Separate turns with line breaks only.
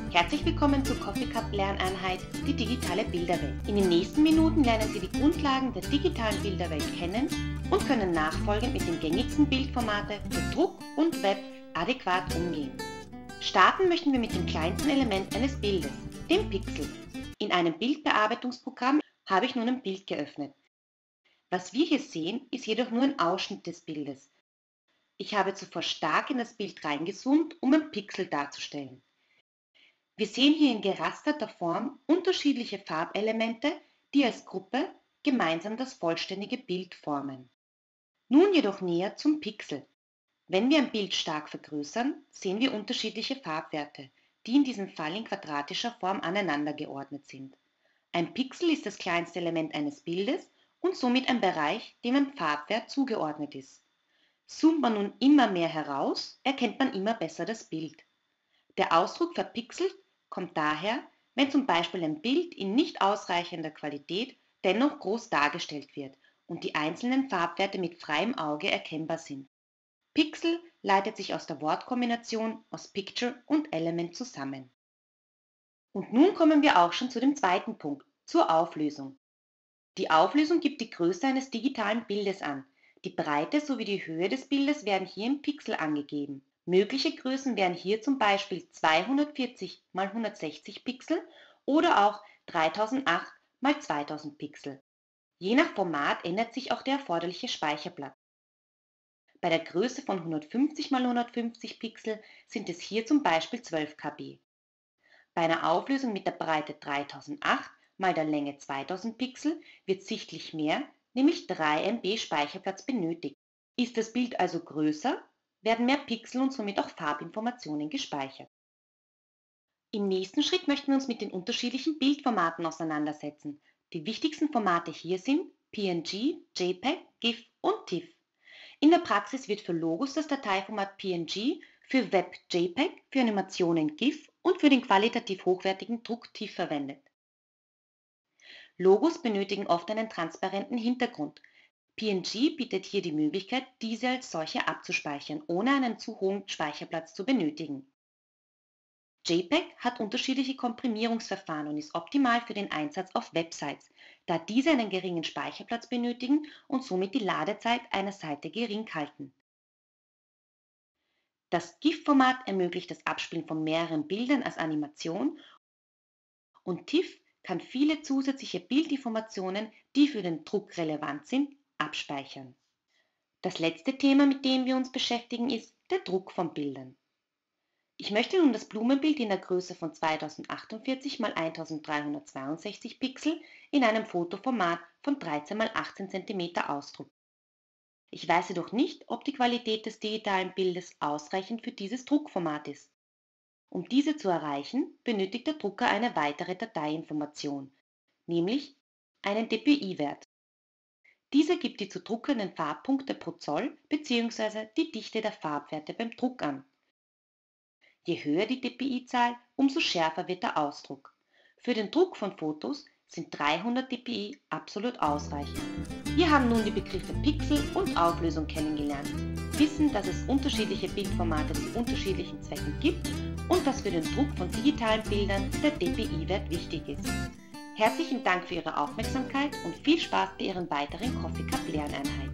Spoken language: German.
Herzlich willkommen zur Coffee Cup Lerneinheit, die digitale Bilderwelt. In den nächsten Minuten lernen Sie die Grundlagen der digitalen Bilderwelt kennen und können nachfolgend mit den gängigsten Bildformate für Druck und Web adäquat umgehen. Starten möchten wir mit dem kleinsten Element eines Bildes, dem Pixel. In einem Bildbearbeitungsprogramm habe ich nun ein Bild geöffnet. Was wir hier sehen, ist jedoch nur ein Ausschnitt des Bildes. Ich habe zuvor stark in das Bild reingezoomt, um ein Pixel darzustellen. Wir sehen hier in gerasterter Form unterschiedliche Farbelemente, die als Gruppe gemeinsam das vollständige Bild formen. Nun jedoch näher zum Pixel. Wenn wir ein Bild stark vergrößern, sehen wir unterschiedliche Farbwerte, die in diesem Fall in quadratischer Form aneinander geordnet sind. Ein Pixel ist das kleinste Element eines Bildes und somit ein Bereich, dem ein Farbwert zugeordnet ist. Zoomt man nun immer mehr heraus, erkennt man immer besser das Bild. Der Ausdruck verpixelt kommt daher, wenn zum Beispiel ein Bild in nicht ausreichender Qualität dennoch groß dargestellt wird und die einzelnen Farbwerte mit freiem Auge erkennbar sind. Pixel leitet sich aus der Wortkombination aus Picture und Element zusammen. Und nun kommen wir auch schon zu dem zweiten Punkt, zur Auflösung. Die Auflösung gibt die Größe eines digitalen Bildes an. Die Breite sowie die Höhe des Bildes werden hier im Pixel angegeben. Mögliche Größen wären hier zum Beispiel 240 x 160 Pixel oder auch 3008 x 2000 Pixel. Je nach Format ändert sich auch der erforderliche Speicherplatz. Bei der Größe von 150 x 150 Pixel sind es hier zum Beispiel 12 KB. Bei einer Auflösung mit der Breite 3008 mal der Länge 2000 Pixel wird sichtlich mehr, nämlich 3 MB Speicherplatz benötigt. Ist das Bild also größer, werden mehr Pixel und somit auch Farbinformationen gespeichert. Im nächsten Schritt möchten wir uns mit den unterschiedlichen Bildformaten auseinandersetzen. Die wichtigsten Formate hier sind PNG, JPEG, GIF und TIFF. In der Praxis wird für Logos das Dateiformat PNG, für Web JPEG, für Animationen GIF und für den qualitativ hochwertigen Druck TIFF verwendet. Logos benötigen oft einen transparenten Hintergrund. PNG bietet hier die Möglichkeit, diese als solche abzuspeichern, ohne einen zu hohen Speicherplatz zu benötigen. JPEG hat unterschiedliche Komprimierungsverfahren und ist optimal für den Einsatz auf Websites, da diese einen geringen Speicherplatz benötigen und somit die Ladezeit einer Seite gering halten. Das GIF-Format ermöglicht das Abspielen von mehreren Bildern als Animation und TIFF kann viele zusätzliche Bildinformationen, die für den Druck relevant sind, abspeichern. Das letzte Thema, mit dem wir uns beschäftigen, ist der Druck von Bildern. Ich möchte nun das Blumenbild in der Größe von 2048 x 1362 Pixel in einem Fotoformat von 13 x 18 cm ausdrucken. Ich weiß jedoch nicht, ob die Qualität des digitalen Bildes ausreichend für dieses Druckformat ist. Um diese zu erreichen, benötigt der Drucker eine weitere Dateiinformation, nämlich einen DPI-Wert. Dieser gibt die zu druckenden Farbpunkte pro Zoll bzw. die Dichte der Farbwerte beim Druck an. Je höher die DPI-Zahl, umso schärfer wird der Ausdruck. Für den Druck von Fotos sind 300 dpi absolut ausreichend. Wir haben nun die Begriffe Pixel und Auflösung kennengelernt, wissen, dass es unterschiedliche Bildformate zu unterschiedlichen Zwecken gibt und dass für den Druck von digitalen Bildern der DPI-Wert wichtig ist. Herzlichen Dank für Ihre Aufmerksamkeit und viel Spaß bei Ihren weiteren Coffee Cup Lerneinheiten.